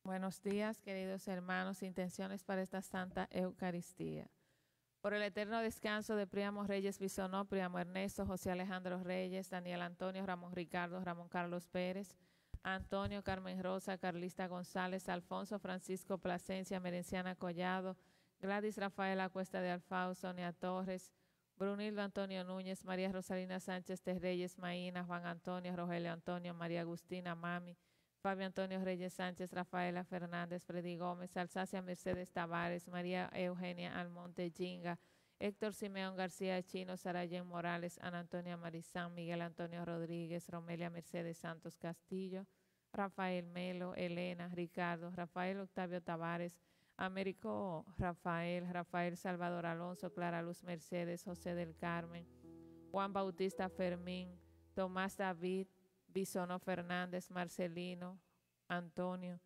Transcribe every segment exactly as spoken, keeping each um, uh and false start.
Buenos días, queridos hermanos. Intenciones para esta Santa Eucaristía. Por el eterno descanso de Príamo Reyes Bisonó, Príamo Ernesto, José Alejandro Reyes, Daniel Antonio, Ramón Ricardo, Ramón Carlos Pérez, Antonio, Carmen Rosa, Carlista González, Alfonso Francisco Plasencia, Merenciana Collado, Gladys Rafaela Cuesta de Alfao, Sonia Torres, Brunildo Antonio Núñez, María Rosalina Sánchez de Reyes Maína, Juan Antonio, Rogelio Antonio, María Agustina Mami, Fabio Antonio Reyes Sánchez, Rafaela Fernández, Freddy Gómez, Alsacia Mercedes Tavares, María Eugenia Almonte Jinga, Héctor Simeón García Chino, Sarayen Morales, Ana Antonia Marizán, Miguel Antonio Rodríguez, Romelia Mercedes Santos Castillo, Rafael Melo, Elena, Ricardo, Rafael Octavio Tavares, Américo Rafael, Rafael Salvador Alonso, Clara Luz Mercedes, José del Carmen, Juan Bautista Fermín, Tomás David, Bisono Fernández, Marcelino, Antonio,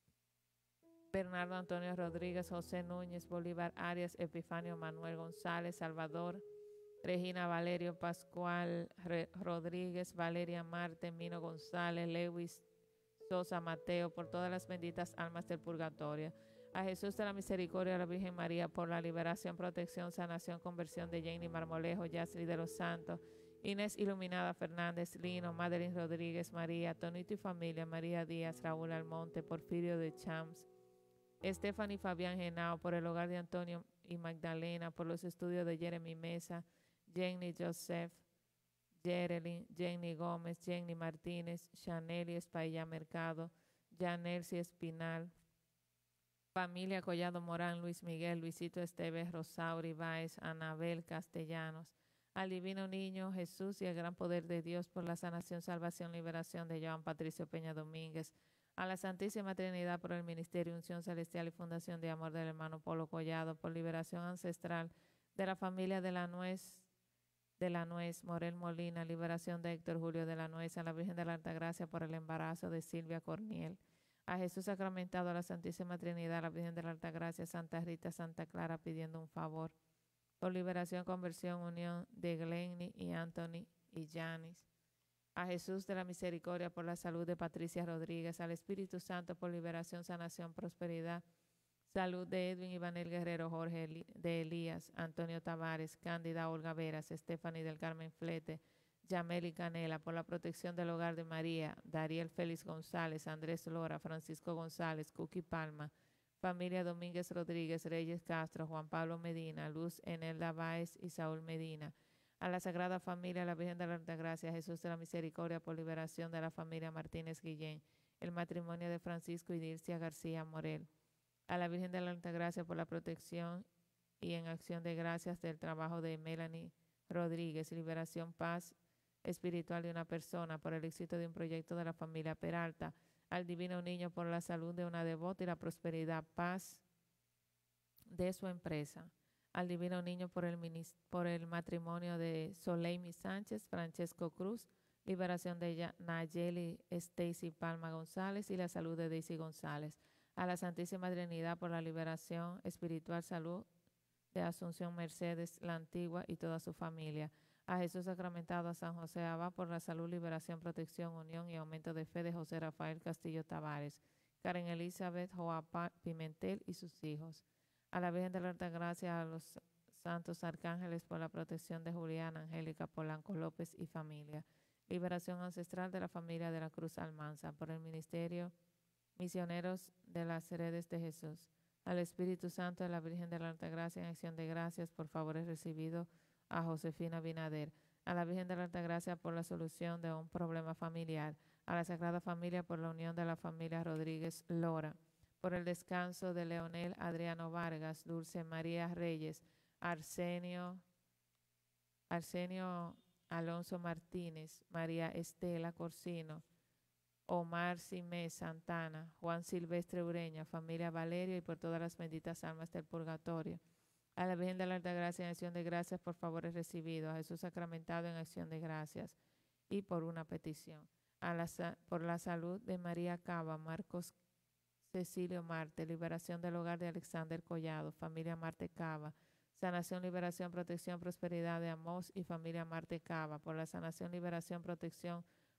Bernardo Antonio Rodríguez, José Núñez, Bolívar Arias, Epifanio Manuel González, Salvador, Regina Valerio Pascual Re Rodríguez, Valeria Marte, Mino González, Lewis Sosa Mateo, por todas las benditas almas del purgatorio. A Jesús de la Misericordia, a la Virgen María, por la liberación, protección, sanación, conversión de Jenny Marmolejo, Yasri de los Santos, Inés Iluminada Fernández, Lino, Madeline Rodríguez, María, Tonito y familia, María Díaz, Raúl Almonte, Porfirio de Champs, Stephanie Fabián Genao, por el hogar de Antonio y Magdalena, por los estudios de Jeremy Mesa, Jenny Joseph, Jerelyn, Jenny Gómez, Jenny Martínez, Chanel y Espailla Mercado, Janelsi Espinal, familia Collado Morán, Luis Miguel, Luisito Esteves, Rosauri Báez, Anabel Castellanos, al Divino Niño Jesús y el gran poder de Dios, por la sanación, salvación, liberación de Joan Patricio Peña Domínguez, a la Santísima Trinidad, por el ministerio, unción celestial y fundación de amor del hermano Polo Collado, por liberación ancestral de la familia de la Nuez, de la Nuez, Morel Molina, liberación de Héctor Julio de la Nuez, a la Virgen de la Altagracia por el embarazo de Silvia Corniel, a Jesús sacramentado, a la Santísima Trinidad, a la Virgen de la Altagracia, Santa Rita, Santa Clara, pidiendo un favor, por liberación, conversión, unión de Glenny y Anthony y Janis, a Jesús de la Misericordia, por la salud de Patricia Rodríguez, al Espíritu Santo, por liberación, sanación, prosperidad, salud de Edwin Ivanel Guerrero, Jorge de Elías, Antonio Tavares, Cándida Olga Veras, Stephanie del Carmen Flete, Yameli Canela, por la protección del hogar de María, Dariel Félix González, Andrés Lora, Francisco González, Cookie Palma, familia Domínguez Rodríguez, Reyes Castro, Juan Pablo Medina, Luz Enelda Báez y Saúl Medina, a la Sagrada Familia, a la Virgen de la Altagracia, Jesús de la Misericordia, por liberación de la familia Martínez Guillén, el matrimonio de Francisco y Dircia García Morel, a la Virgen de la Altagracia, por la protección y en acción de gracias del trabajo de Melanie Rodríguez, liberación, paz espiritual de una persona, por el éxito de un proyecto de la familia Peralta, al Divino Niño, por la salud de una devota y la prosperidad, paz de su empresa, al Divino Niño, por el, por el matrimonio de Soleimi Sánchez, Francesco Cruz, liberación de Nayeli Stacy Palma González y la salud de Daisy González, a la Santísima Trinidad, por la liberación espiritual, salud de Asunción Mercedes, la Antigua y toda su familia, a Jesús sacramentado, a San José Abad, por la salud, liberación, protección, unión y aumento de fe de José Rafael Castillo Tavares, Karen Elizabeth Joapa Pimentel y sus hijos, a la Virgen de la Altagracia, a los santos arcángeles, por la protección de Juliana Angélica Polanco López y familia, liberación ancestral de la familia de la Cruz Almanza, por el ministerio misioneros de las heredes de Jesús, al Espíritu Santo de la Virgen de la Altagracia, en acción de gracias por favores recibidos a Josefina Binader, a la Virgen de la Altagracia por la solución de un problema familiar, a la Sagrada Familia por la unión de la familia Rodríguez Lora, por el descanso de Leonel Adriano Vargas, Dulce María Reyes, Arsenio, Arsenio Alonso Martínez, María Estela Corsino, Omar Simé Santana, Juan Silvestre Ureña, familia Valerio y por todas las benditas almas del purgatorio, a la Virgen de la Altagracia en acción de gracias por favores recibidos, a Jesús sacramentado en acción de gracias y por una petición, a la, por la salud de María Cava, Marcos Cecilio Marte, liberación del hogar de Alexander Collado, familia Marte Cava, sanación, liberación, protección, prosperidad de Amós y familia Marte Cava, por la sanación, liberación, protección,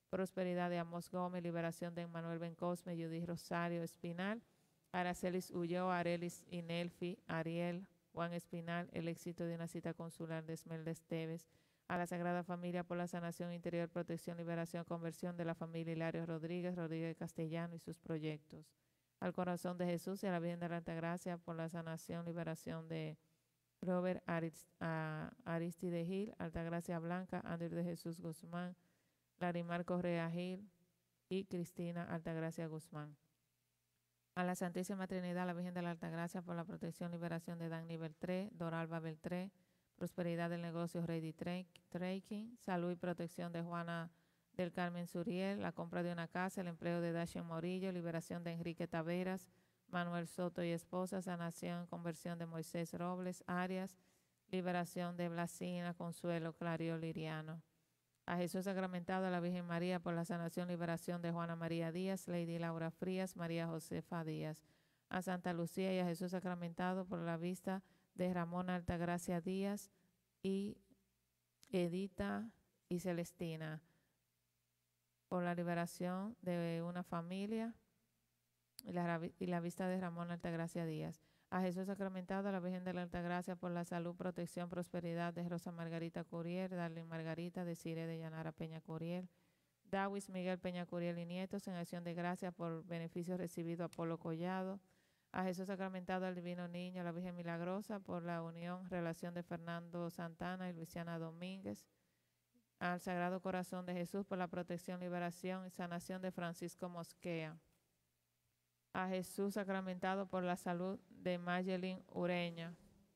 prosperidad de Amos Gómez, liberación de Emmanuel Bencosme, Judith Rosario Espinal, Aracelis Ulloa, Arelis Inelfi, Ariel, Juan Espinal, el éxito de una cita consular de Esmeralda Esteves, a la Sagrada Familia por la sanación interior, protección, liberación, conversión de la familia Hilario Rodríguez, Rodríguez Castellano y sus proyectos. Al Corazón de Jesús y a la Virgen de la Altagracia por la sanación, liberación de Robert Arist, uh, Aristide Gil, Altagracia Blanca, Andrés de Jesús Guzmán, Larimar Correa Gil y Cristina Altagracia Guzmán. A la Santísima Trinidad, la Virgen de la Altagracia, por la protección, liberación de Dani Beltré, Doralba Beltré, prosperidad del negocio Ready Trading, salud y protección de Juana del Carmen Suriel, la compra de una casa, el empleo de Dashian Morillo, liberación de Enrique Taveras, Manuel Soto y esposa, sanación, conversión de Moisés Robles Arias, liberación de Blasina, Consuelo, Clario Liriano. A Jesús sacramentado, a la Virgen María, por la sanación, liberación de Juana María Díaz, Lady Laura Frías, María Josefa Díaz. A Santa Lucía y a Jesús sacramentado, por la vista de Ramón Altagracia Díaz y Edita y Celestina, por la liberación de una familia y la, y la vista de Ramón Altagracia Díaz. A Jesús sacramentado, a la Virgen de la Altagracia, por la salud, protección, prosperidad de Rosa Margarita Curiel, Darlene Margarita, Desiree de Yanara Peña Curiel, Dawis Miguel Peña Curiel y nietos, en acción de gracias por beneficios recibidos a Polo Collado. A Jesús sacramentado, al Divino Niño, a la Virgen Milagrosa, por la unión, relación de Fernando Santana y Luisiana Domínguez. Al Sagrado Corazón de Jesús, por la protección, liberación y sanación de Francisco Mosquea. A Jesús sacramentado, por la salud de Mayelin Ureña.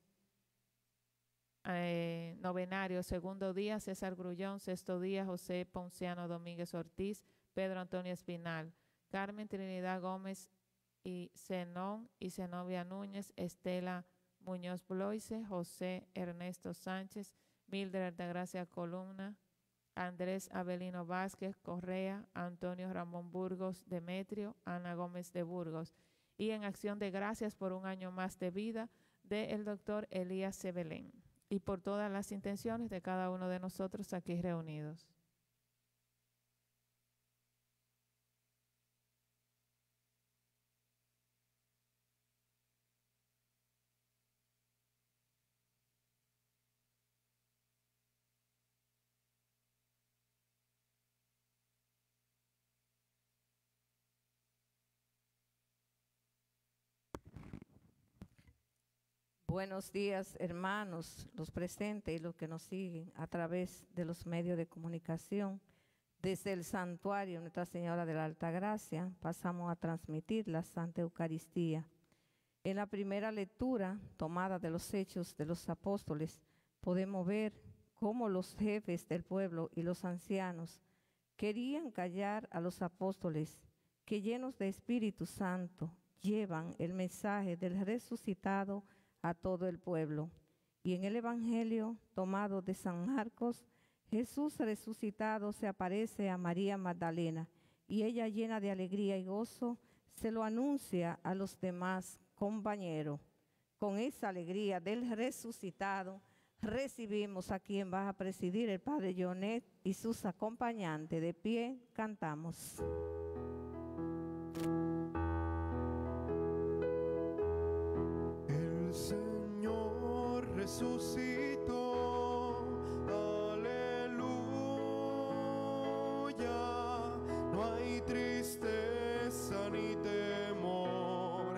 Eh, novenario, segundo día, César Grullón, sexto día, José Ponciano Domínguez Ortiz, Pedro Antonio Espinal, Carmen Trinidad Gómez y Zenón y Zenobia Núñez, Estela Muñoz Bloise, José Ernesto Sánchez, Mildred Altagracia Columna, Andrés Avelino Vázquez Correa, Antonio Ramón Burgos Demetrio, Ana Gómez de Burgos. Y en acción de gracias por un año más de vida del doctor Elías Sebelén y por todas las intenciones de cada uno de nosotros aquí reunidos. Buenos días, hermanos, los presentes y los que nos siguen a través de los medios de comunicación. Desde el santuario Nuestra Señora de la Altagracia pasamos a transmitir la Santa Eucaristía. En la primera lectura, tomada de los Hechos de los Apóstoles, podemos ver cómo los jefes del pueblo y los ancianos querían callar a los apóstoles que, llenos de Espíritu Santo, llevan el mensaje del resucitado a todo el pueblo. Y en el Evangelio tomado de San Marcos, Jesús resucitado se aparece a María Magdalena y ella, llena de alegría y gozo, se lo anuncia a los demás compañeros. Con esa alegría del resucitado recibimos a quien va a presidir, el Padre Jonet y sus acompañantes. De pie cantamos. Señor resucitó, aleluya, no hay tristeza ni temor,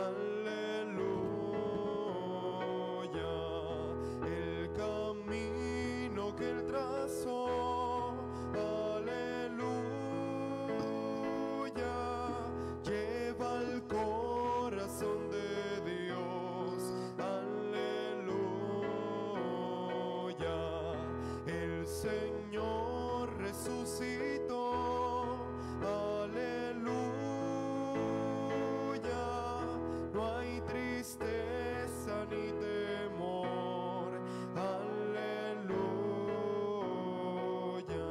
aleluya, el camino que él trazó, aleluya, lleva al corazón de Señor resucitó, aleluya, no hay tristeza ni temor, aleluya.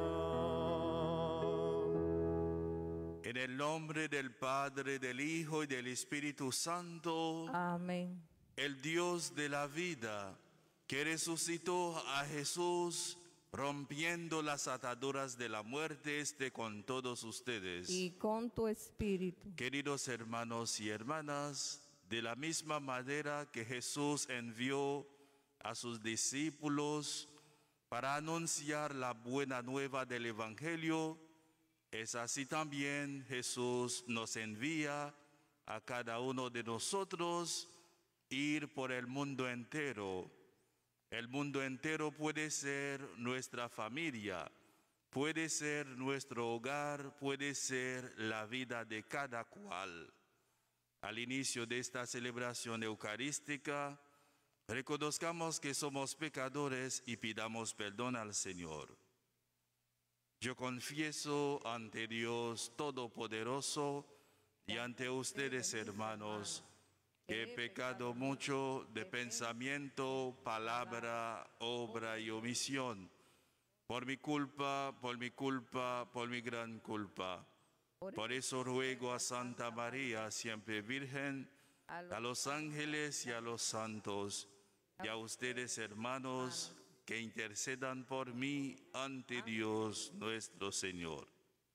En el nombre del Padre, del Hijo y del Espíritu Santo. Amén. El Dios de la vida, que resucitó a Jesús, rompiendo las ataduras de la muerte, esté con todos ustedes. Y con tu espíritu. Queridos hermanos y hermanas, de la misma manera que Jesús envió a sus discípulos para anunciar la buena nueva del Evangelio, es así también Jesús nos envía a cada uno de nosotros ir por el mundo entero. El mundo entero puede ser nuestra familia, puede ser nuestro hogar, puede ser la vida de cada cual. Al inicio de esta celebración eucarística, reconozcamos que somos pecadores y pidamos perdón al Señor. Yo confieso ante Dios Todopoderoso y ante ustedes, hermanos, que he pecado mucho de pensamiento, palabra, obra y omisión. Por mi culpa, por mi culpa, por mi gran culpa. Por eso ruego a Santa María, siempre Virgen, a los ángeles y a los santos, y a ustedes, hermanos, que intercedan por mí ante Dios nuestro Señor.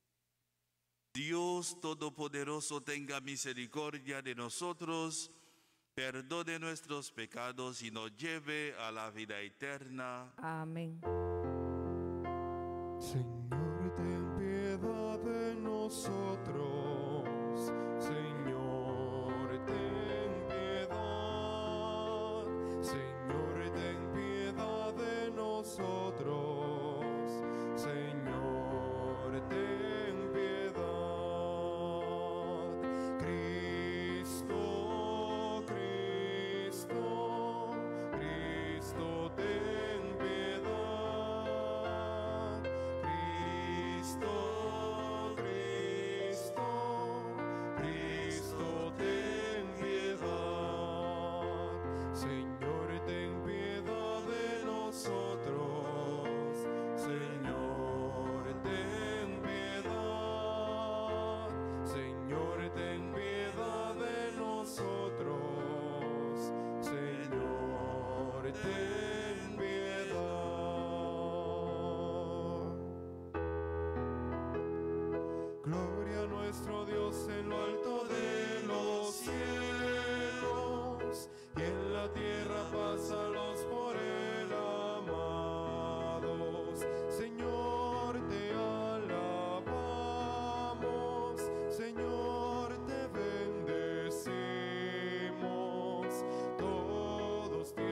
Dios Todopoderoso tenga misericordia de nosotros, perdone nuestros pecados y nos lleve a la vida eterna. Amén. Señor, ten piedad de nosotros. Señor, ten piedad. Señor, ten piedad de nosotros. Señor, ten piedad. Cristo, Cristo, Cristo, ten piedad. Cristo, Cristo, Cristo, ten piedad. Señor, ten piedad de nosotros. Señor, ten piedad. Señor, ten piedad de nosotros. Señor, ten piedad. Gloria a nuestro Dios en lo alto de los cielos, y en la tierra paz a los por él amados. Señor, te alabamos, Señor, te bendecimos, todos te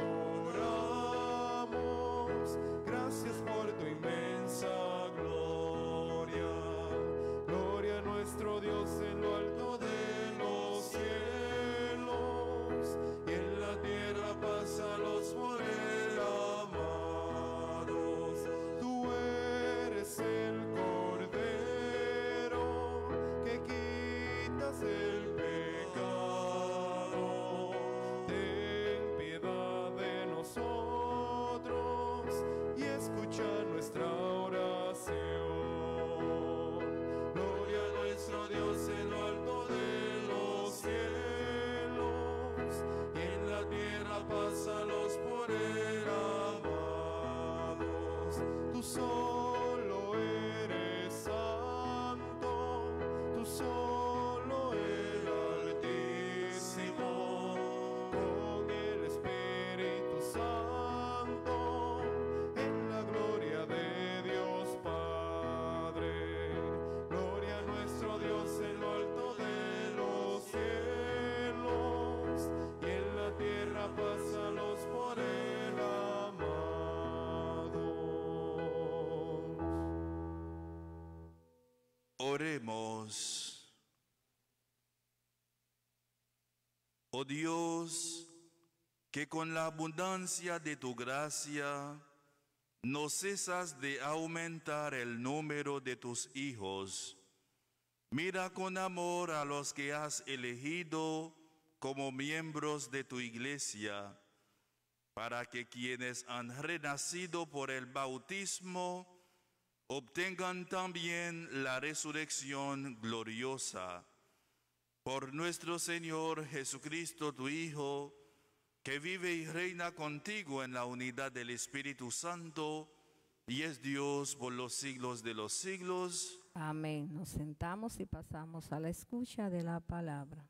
adoramos. Gracias por tu inmensa gloria. Gloria a nuestro Dios en lo alto de los cielos, y en la tierra paz a los por él amados. Tú eres el Cordero que quitas el pecado. Ten piedad de nosotros y escucha nuestra oración. Gloria a nuestro Dios en lo alto de los cielos, y en la tierra paz a los por él amados. Tú solo eres santo, tú solo el Altísimo, con el Espíritu Santo, en la gloria de Dios Padre. Gloria a nuestro Dios en lo alto de los cielos, y en la tierra paz a los por él amados. Oremos. Oh Dios, que con la abundancia de tu gracia no cesas de aumentar el número de tus hijos. Mira con amor a los que has elegido como miembros de tu iglesia, para que quienes han renacido por el bautismo obtengan también la resurrección gloriosa. Por nuestro Señor Jesucristo, tu Hijo, que vive y reina contigo en la unidad del Espíritu Santo, y es Dios por los siglos de los siglos. Amén. Nos sentamos y pasamos a la escucha de la palabra.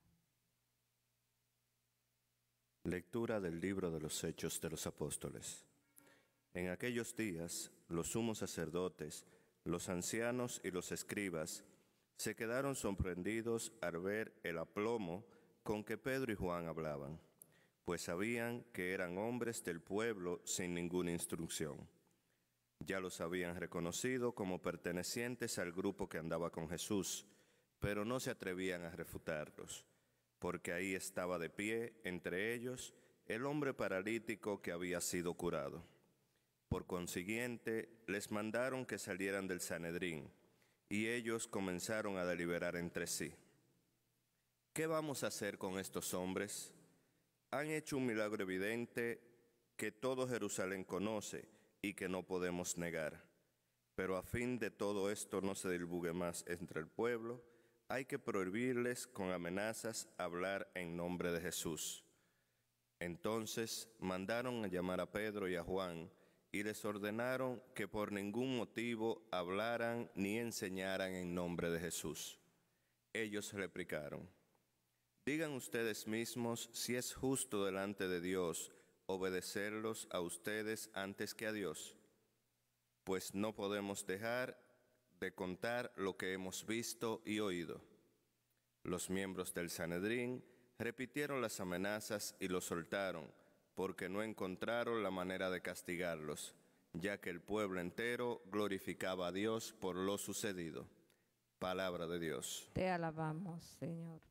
Lectura del libro de los Hechos de los Apóstoles. En aquellos días, los sumos sacerdotes, los ancianos y los escribas se quedaron sorprendidos al ver el aplomo con que Pedro y Juan hablaban, pues sabían que eran hombres del pueblo sin ninguna instrucción. Ya los habían reconocido como pertenecientes al grupo que andaba con Jesús, pero no se atrevían a refutarlos, porque ahí estaba de pie entre ellos el hombre paralítico que había sido curado. Por consiguiente, les mandaron que salieran del Sanedrín, y ellos comenzaron a deliberar entre sí. ¿Qué vamos a hacer con estos hombres? Han hecho un milagro evidente que todo Jerusalén conoce y que no podemos negar. Pero a fin de todo esto no se divulgue más entre el pueblo, hay que prohibirles con amenazas hablar en nombre de Jesús. Entonces mandaron a llamar a Pedro y a Juan y les ordenaron que por ningún motivo hablaran ni enseñaran en nombre de Jesús. Ellos replicaron: digan ustedes mismos si es justo delante de Dios obedecerlos a ustedes antes que a Dios, pues no podemos dejar de contar lo que hemos visto y oído. Los miembros del Sanedrín repitieron las amenazas y los soltaron, porque no encontraron la manera de castigarlos, ya que el pueblo entero glorificaba a Dios por lo sucedido. Palabra de Dios. Te alabamos, Señor.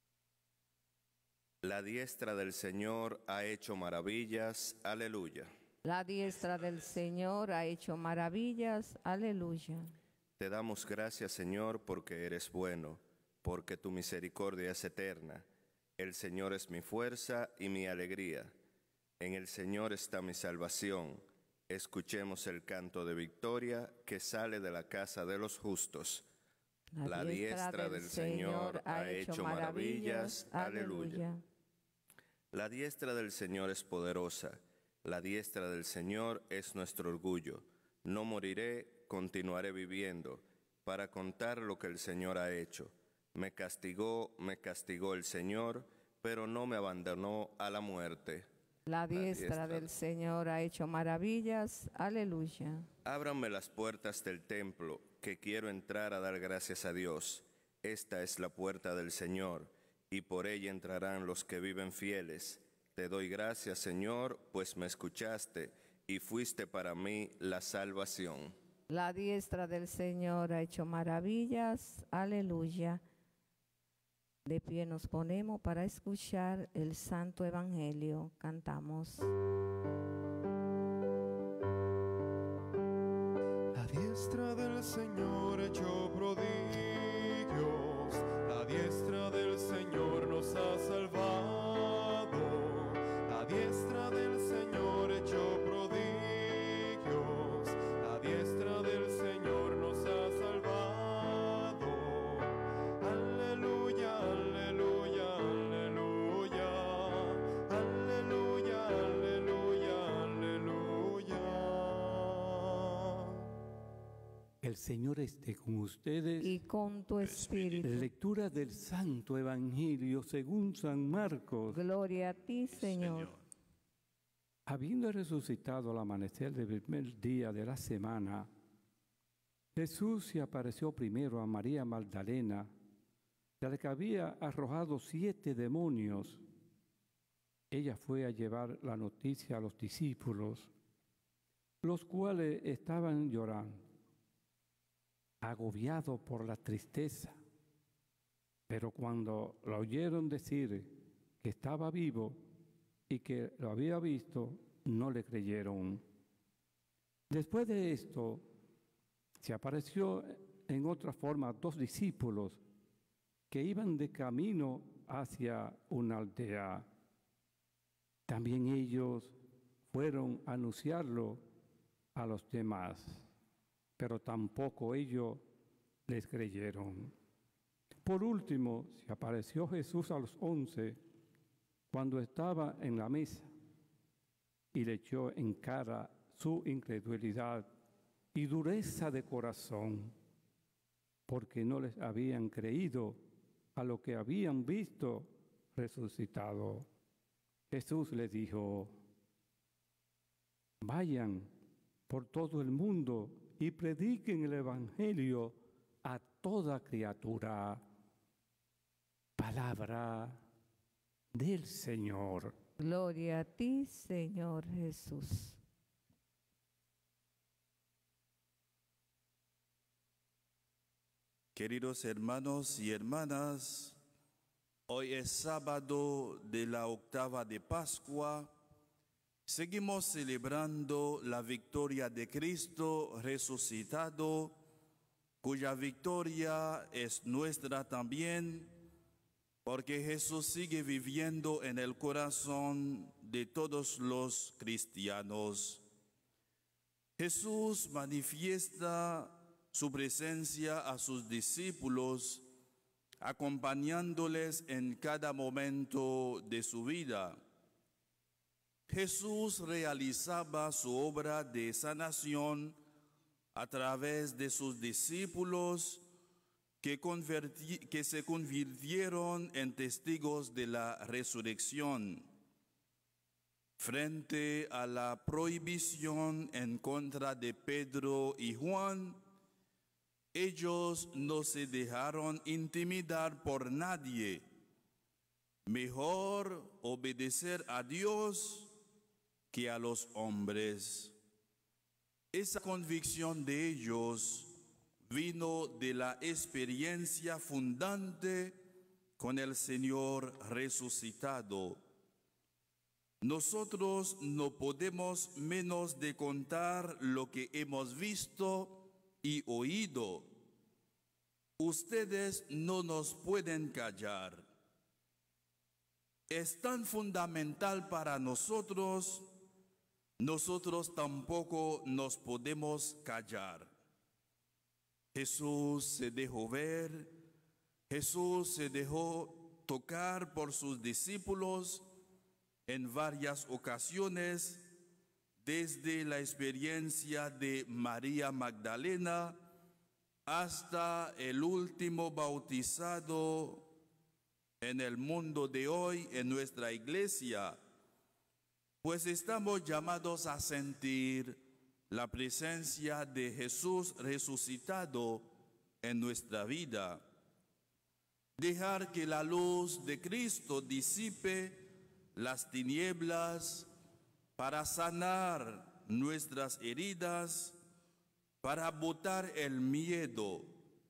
La diestra del Señor ha hecho maravillas. Aleluya. La diestra del Señor ha hecho maravillas. Aleluya. Te damos gracias, Señor, porque eres bueno, porque tu misericordia es eterna. El Señor es mi fuerza y mi alegría. En el Señor está mi salvación. Escuchemos el canto de victoria que sale de la casa de los justos. La diestra del Señor ha hecho maravillas. Aleluya. La diestra del Señor es poderosa. La diestra del Señor es nuestro orgullo. No moriré, continuaré viviendo, para contar lo que el Señor ha hecho. Me castigó, me castigó el Señor, pero no me abandonó a la muerte. La diestra, la diestra del Señor ha hecho maravillas. Aleluya. Ábranme las puertas del templo, que quiero entrar a dar gracias a Dios. Esta es la puerta del Señor, y por ella entrarán los que viven fieles. Te doy gracias, Señor, pues me escuchaste, y fuiste para mí la salvación. La diestra del Señor ha hecho maravillas. Aleluya. De pie nos ponemos para escuchar el Santo Evangelio. Cantamos. La diestra del Señor echó prodigios, la diestra del Señor nos ha salvado, la diestra del Señor echó prodigios, la diestra del Señor nos ha salvado. Aleluya, aleluya, aleluya, aleluya, aleluya, aleluya. El Señor esté con ustedes. Y con tu espíritu. Lectura del Santo Evangelio según San Marcos. Gloria a ti, Señor. Señor. Habiendo resucitado al amanecer del primer día de la semana, Jesús se apareció primero a María Magdalena, de la que había arrojado siete demonios. Ella fue a llevar la noticia a los discípulos, los cuales estaban llorando, agobiados por la tristeza. Pero cuando la oyeron decir que estaba vivo y que lo había visto, no le creyeron. Después de esto, se apareció en otra forma a dos discípulos que iban de camino hacia una aldea. También ellos fueron a anunciarlo a los demás, pero tampoco ellos les creyeron. Por último, se apareció Jesús a los once cuando estaba en la mesa y le echó en cara su incredulidad y dureza de corazón, porque no les habían creído a lo que habían visto resucitado. Jesús les dijo: vayan por todo el mundo y prediquen el evangelio a toda criatura. Palabra del Señor. Gloria a ti, Señor Jesús. Queridos hermanos y hermanas, hoy es sábado de la octava de Pascua. Seguimos celebrando la victoria de Cristo resucitado, cuya victoria es nuestra también, porque Jesús sigue viviendo en el corazón de todos los cristianos. Jesús manifiesta su presencia a sus discípulos, acompañándoles en cada momento de su vida. Jesús realizaba su obra de sanación a través de sus discípulos que, que se convirtieron en testigos de la resurrección. Frente a la prohibición en contra de Pedro y Juan, ellos no se dejaron intimidar por nadie. Mejor obedecer a Dios que a los hombres. Esa convicción de ellos vino de la experiencia fundante con el Señor resucitado. Nosotros no podemos menos de contar lo que hemos visto y oído. Ustedes no nos pueden callar. Es tan fundamental para nosotros, nosotros tampoco nos podemos callar. Jesús se dejó ver, Jesús se dejó tocar por sus discípulos en varias ocasiones, desde la experiencia de María Magdalena hasta el último bautizado en el mundo de hoy, en nuestra iglesia, pues estamos llamados a sentir la presencia de Jesús resucitado en nuestra vida. Dejar que la luz de Cristo disipe las tinieblas para sanar nuestras heridas, para botar el miedo.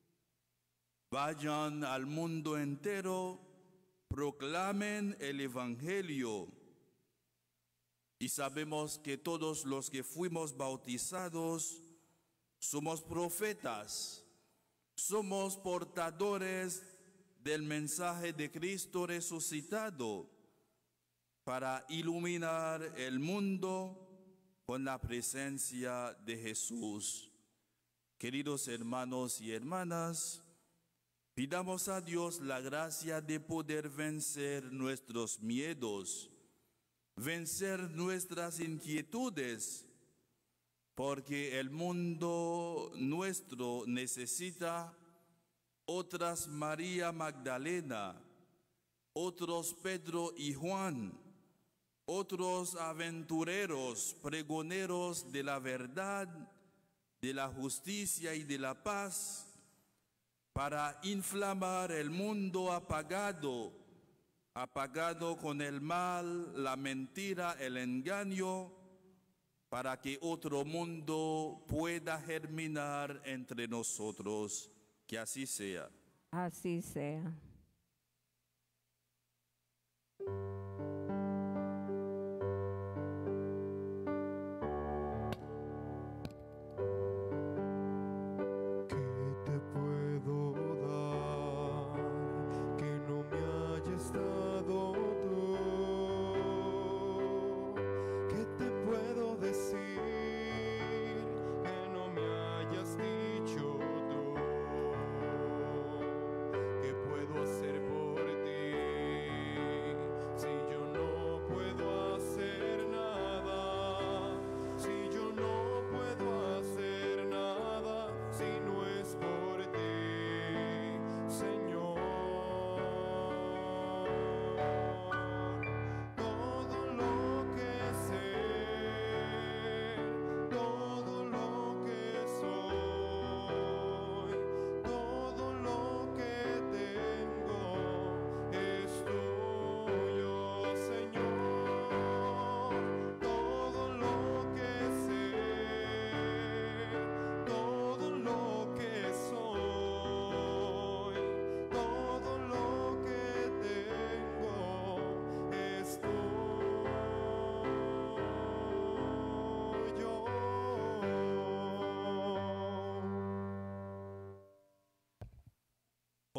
Vayan al mundo entero, proclamen el Evangelio. Y sabemos que todos los que fuimos bautizados somos profetas, somos portadores del mensaje de Cristo resucitado, para iluminar el mundo con la presencia de Jesús. Queridos hermanos y hermanas, pidamos a Dios la gracia de poder vencer nuestros miedos, vencer nuestras inquietudes, porque el mundo nuestro necesita otras María Magdalena, otros Pedro y Juan, otros aventureros, pregoneros de la verdad, de la justicia y de la paz, para inflamar el mundo apagado, apagado con el mal, la mentira, el engaño, para que otro mundo pueda germinar entre nosotros. Que así sea. Así sea. Puedo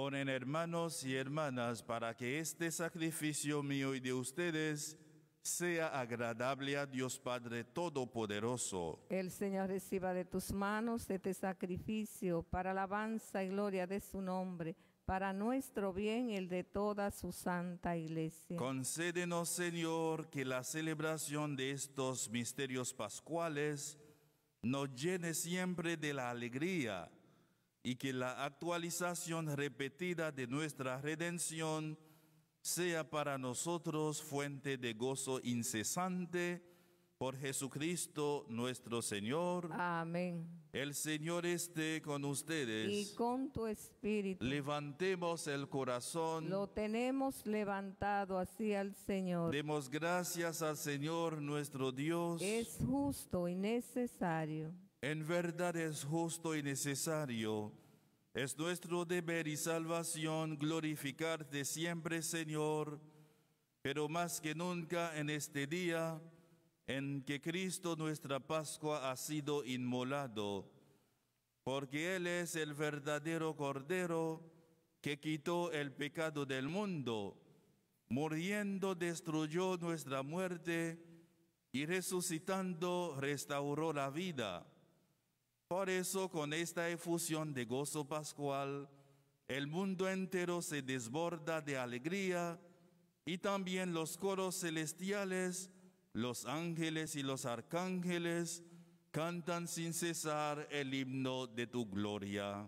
Oren, hermanos y hermanas, para que este sacrificio mío y de ustedes sea agradable a Dios Padre Todopoderoso. El Señor reciba de tus manos este sacrificio para alabanza y gloria de su nombre, para nuestro bien y el de toda su santa iglesia. Concédenos, Señor, que la celebración de estos misterios pascuales nos llene siempre de la alegría y que la actualización repetida de nuestra redención sea para nosotros fuente de gozo incesante por Jesucristo nuestro Señor. Amén. El Señor esté con ustedes. Y con tu espíritu. Levantemos el corazón. Lo tenemos levantado hacia el Señor. Demos gracias al Señor nuestro Dios. Es justo y necesario. En verdad es justo y necesario. Es nuestro deber y salvación glorificarte siempre, Señor, pero más que nunca en este día en que Cristo nuestra Pascua ha sido inmolado, porque Él es el verdadero Cordero que quitó el pecado del mundo, muriendo destruyó nuestra muerte y resucitando restauró la vida. Por eso, con esta efusión de gozo pascual, el mundo entero se desborda de alegría y también los coros celestiales, los ángeles y los arcángeles cantan sin cesar el himno de tu gloria.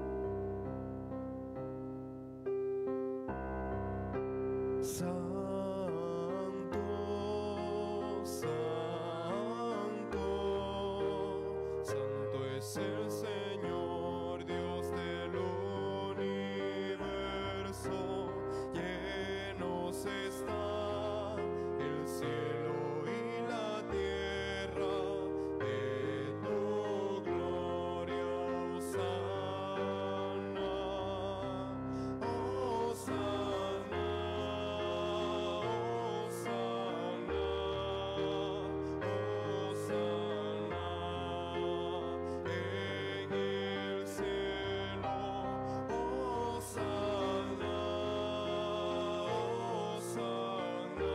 Santo, santo, santo es el Señor, Dios del universo. Llenos está el cielo y la tierra de tu gloria. Hosana, Hosana, Hosana, Hosana en el cielo. Hosana, Hosana,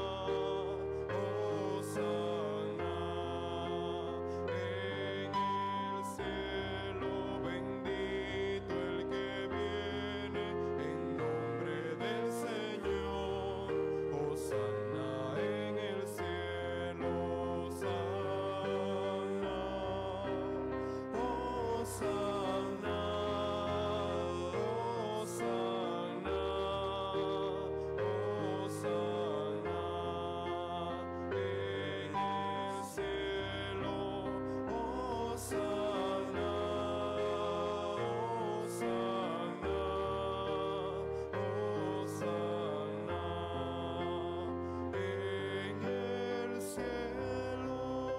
Hosana en el cielo. Bendito el que viene en nombre del Señor. Hosana en el cielo. Hosana, Hosana, Hosana, Hosana en el cielo. Hosana, Hosana, Hosana en el cielo.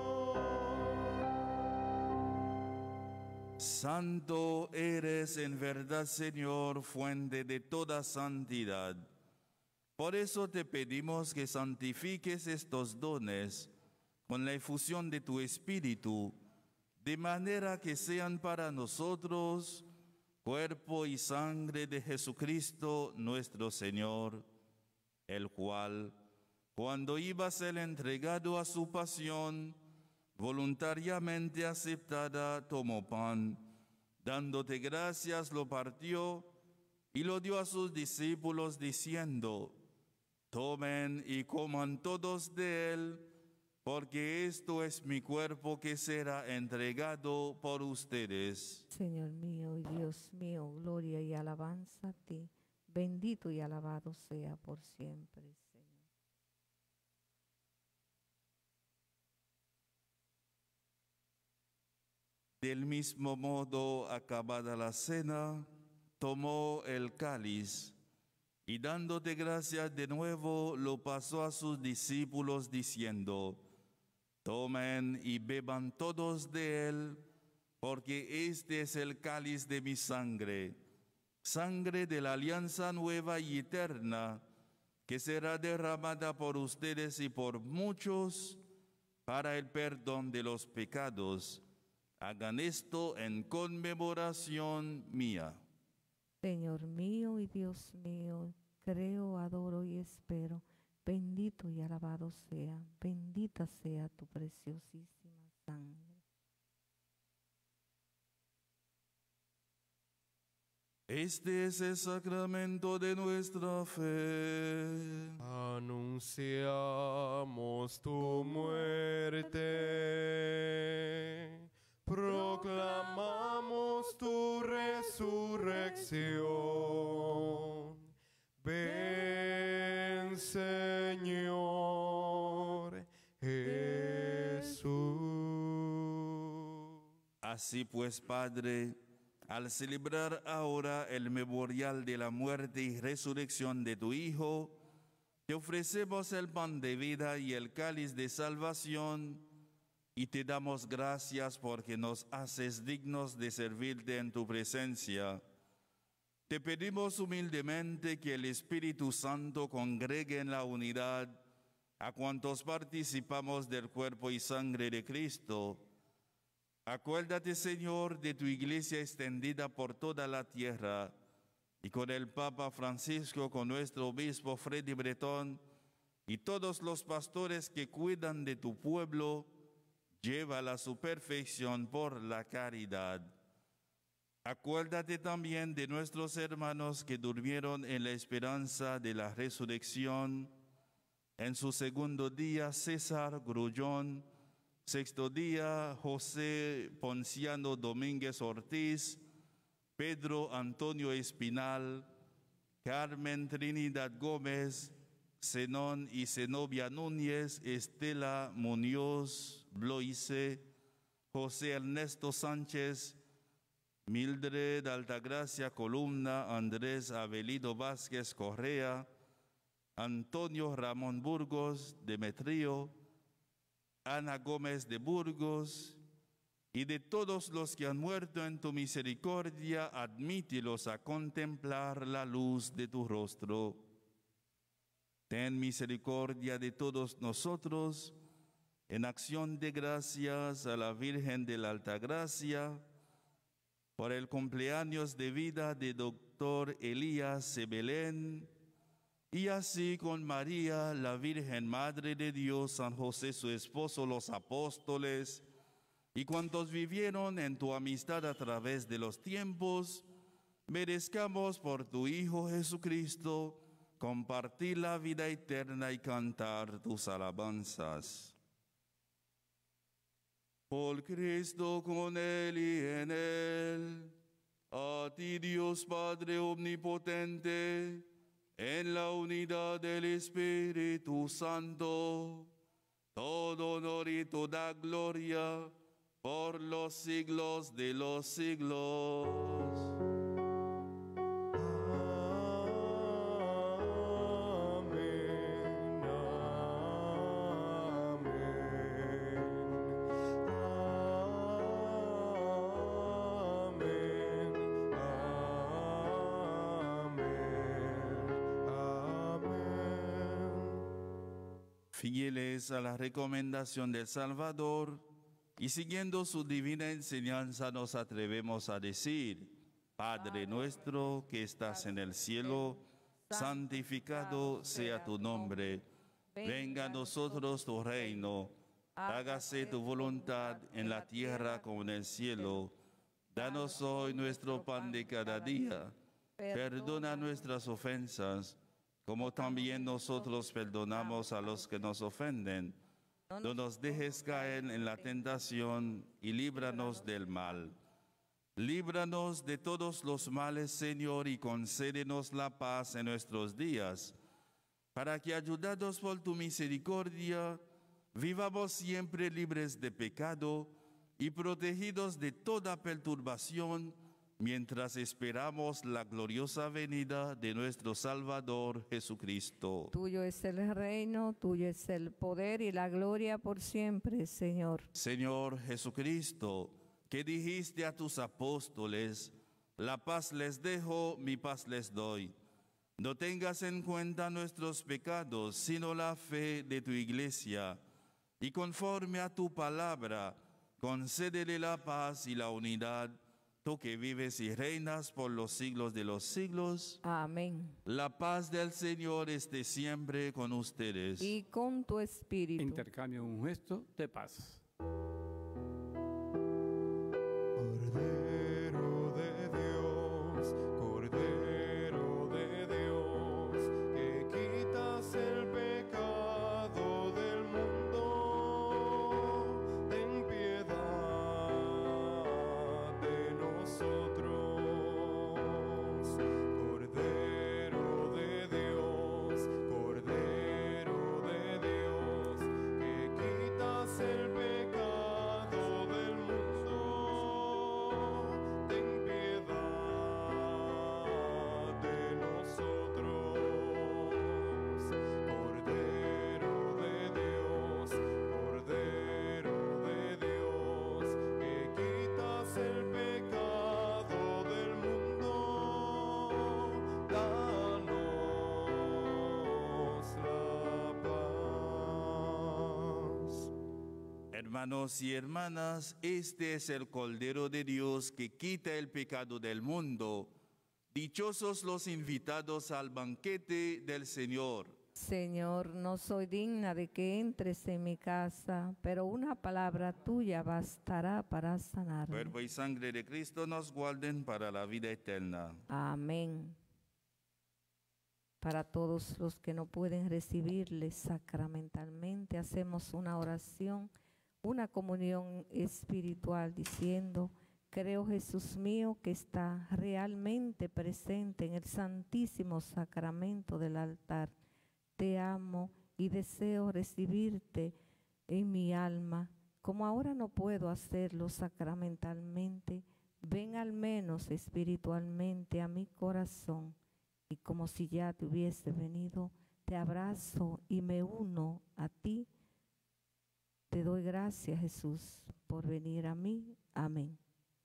Santo eres en verdad, Señor, fuente de toda santidad. Por eso te pedimos que santifiques estos dones con la efusión de tu Espíritu, de manera que sean para nosotros cuerpo y sangre de Jesucristo nuestro Señor, el cual, cuando iba a ser entregado a su pasión, voluntariamente aceptada, tomó pan, dándote gracias, lo partió y lo dio a sus discípulos, diciendo: tomen y coman todos de él, porque esto es mi cuerpo que será entregado por ustedes. Señor mío y Dios mío, gloria y alabanza a ti. Bendito y alabado sea por siempre, Señor. Del mismo modo, acabada la cena, tomó el cáliz y dándote gracias de nuevo, lo pasó a sus discípulos diciendo: tomen y beban todos de él, porque este es el cáliz de mi sangre, sangre de la alianza nueva y eterna, que será derramada por ustedes y por muchos para el perdón de los pecados. Hagan esto en conmemoración mía. Señor mío y Dios mío, creo, adoro y espero. Bendito y alabado sea, bendita sea tu preciosísima sangre. Este es el sacramento de nuestra fe. Anunciamos tu muerte, proclamamos tu resurrección. Ven, Señor Jesús. Así pues, Padre, al celebrar ahora el memorial de la muerte y resurrección de tu Hijo, te ofrecemos el pan de vida y el cáliz de salvación, y te damos gracias porque nos haces dignos de servirte en tu presencia. Te pedimos humildemente que el Espíritu Santo congregue en la unidad a cuantos participamos del cuerpo y sangre de Cristo. Acuérdate, Señor, de tu iglesia extendida por toda la tierra, y con el Papa Francisco, con nuestro obispo Freddy Bretón, y todos los pastores que cuidan de tu pueblo, llévala a su perfección por la caridad. Acuérdate también de nuestros hermanos que durmieron en la esperanza de la resurrección. En su segundo día, César Grullón. Sexto día, José Ponciano Domínguez Ortiz, Pedro Antonio Espinal, Carmen Trinidad Gómez, Zenón y Zenobia Núñez, Estela Muñoz Bloise, José Ernesto Sánchez, Mildred Altagracia Columna, Andrés Abelido Vázquez Correa, Antonio Ramón Burgos Demetrio, Ana Gómez de Burgos, y de todos los que han muerto en tu misericordia, admítelos a contemplar la luz de tu rostro. Ten misericordia de todos nosotros, en acción de gracias a la Virgen de la Altagracia, por el cumpleaños de vida de doctor Elías Sebelén, y así con María, la Virgen Madre de Dios, San José su esposo, los apóstoles, y cuantos vivieron en tu amistad a través de los tiempos, merezcamos por tu Hijo Jesucristo compartir la vida eterna y cantar tus alabanzas. Por Cristo, con Él y en Él, a ti Dios Padre omnipotente, en la unidad del Espíritu Santo, todo honor y toda gloria por los siglos de los siglos. Amén, amén, amén. Fieles a la recomendación del Salvador y siguiendo su divina enseñanza, nos atrevemos a decir: Padre nuestro que estás en el cielo, santificado sea tu nombre. Venga a nosotros tu reino. Hágase tu voluntad en la tierra como en el cielo. Danos hoy nuestro pan de cada día. Perdona nuestras ofensas, como también nosotros perdonamos a los que nos ofenden. No nos dejes caer en la tentación y líbranos del mal. Líbranos de todos los males, Señor, y concédenos la paz en nuestros días, para que, ayudados por tu misericordia, vivamos siempre libres de pecado y protegidos de toda perturbación, mientras esperamos la gloriosa venida de nuestro Salvador Jesucristo. Tuyo es el reino, tuyo es el poder y la gloria por siempre, Señor. Señor Jesucristo, que dijiste a tus apóstoles: la paz les dejo, mi paz les doy. No tengas en cuenta nuestros pecados, sino la fe de tu iglesia, y conforme a tu palabra, concédele la paz y la unidad, tú que vives y reinas por los siglos de los siglos. Amén. La paz del Señor esté siempre con ustedes. Y con tu espíritu. Intercambio un gesto de paz. Cordero de Dios, Cordero de Dios, que quitas el pecado del mundo, ten piedad de nosotros. Cordero de Dios, Cordero de Dios, que quitas el pecado del mundo, ten piedad de nosotros. Cordero de Dios, Cordero de Dios, que quitas el pecado del mundo, danos la paz. Hermanos y hermanas, este es el Cordero de Dios que quita el pecado del mundo. Dichosos los invitados al banquete del Señor. Señor, no soy digna de que entres en mi casa, pero una palabra tuya bastará para sanarme. Cuerpo y sangre de Cristo nos guarden para la vida eterna. Amén. Para todos los que no pueden recibirle sacramentalmente, hacemos una oración, una comunión espiritual diciendo: creo, Jesús mío, que está realmente presente en el santísimo sacramento del altar. Te amo y deseo recibirte en mi alma. Como ahora no puedo hacerlo sacramentalmente, ven al menos espiritualmente a mi corazón. Y como si ya te hubiese venido, te abrazo y me uno a ti. Te doy gracias, Jesús, por venir a mí. Amén.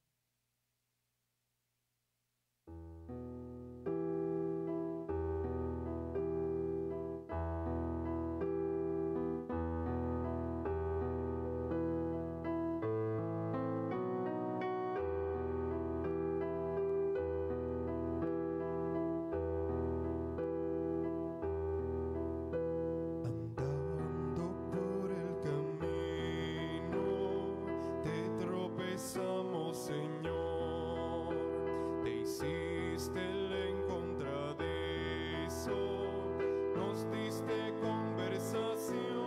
Andando por el camino, te tropezamos, Señor. Te hiciste el encontradero, nos diste conversación.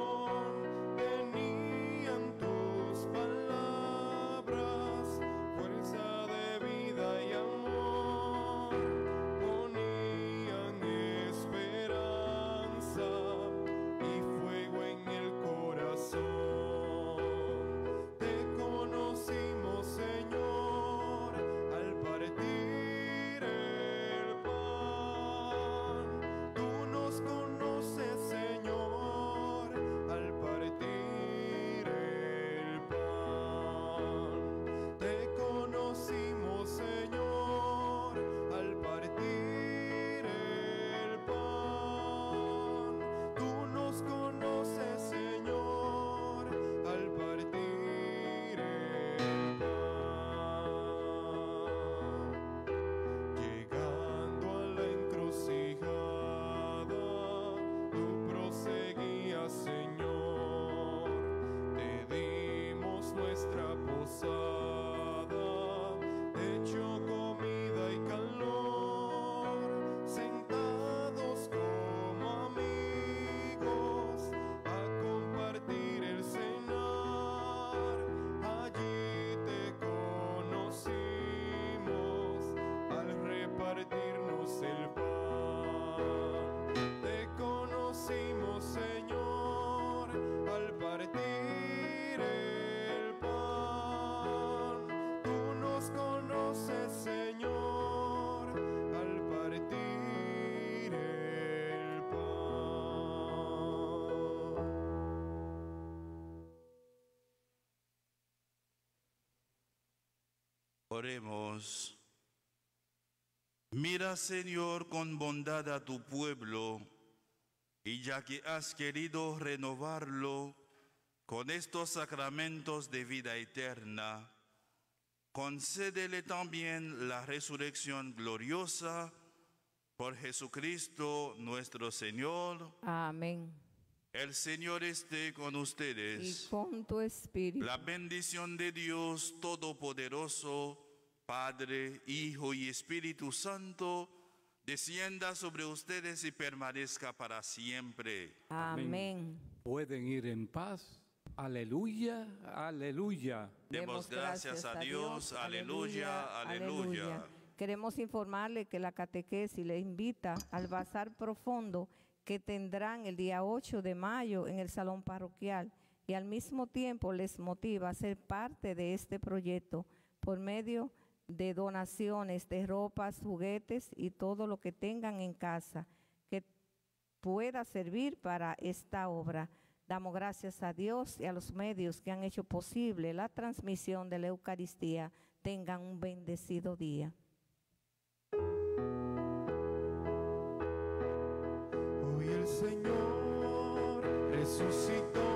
Tenían tus palabras, fuerza de vida y amor. Ponían esperanza y fuego en el corazón. Te conocimos, Señor, al partir el pan. Tú nos conoces, Señor, al partir el pan. Te conocimos, Señor, al partir el pan. Tú nos conoces, Señor, al partir el pan. Llegando a la encrucijada, tú proseguías, Señor. Te dimos nuestra posada, hecho comida y calor, sentados como amigos a compartir el cenar. Allí te conocimos al repartirnos el pan. Te conocimos, Señor, al partir el pan. Tú nos conoces, Señor, al partir el pan. Oremos. Mira, Señor, con bondad a tu pueblo, y ya que has querido renovarlo con estos sacramentos de vida eterna, concédele también la resurrección gloriosa por Jesucristo nuestro Señor. Amén. El Señor esté con Y ustedes. con tu espíritu. La bendición de Dios Todopoderoso, Padre, Hijo y Espíritu Santo, descienda sobre ustedes y permanezca para siempre. Amén. Pueden ir en paz. Aleluya, aleluya. Demos gracias a Dios. Aleluya, aleluya. Queremos informarle que la catequesis le invita al bazar profundo que tendrán el día ocho de mayo en el salón parroquial y al mismo tiempo les motiva a ser parte de este proyecto por medio de donaciones de ropas, juguetes y todo lo que tengan en casa que pueda servir para esta obra. Damos gracias a Dios y a los medios que han hecho posible la transmisión de la Eucaristía. Tengan un bendecido día. Hoy el Señor resucitó.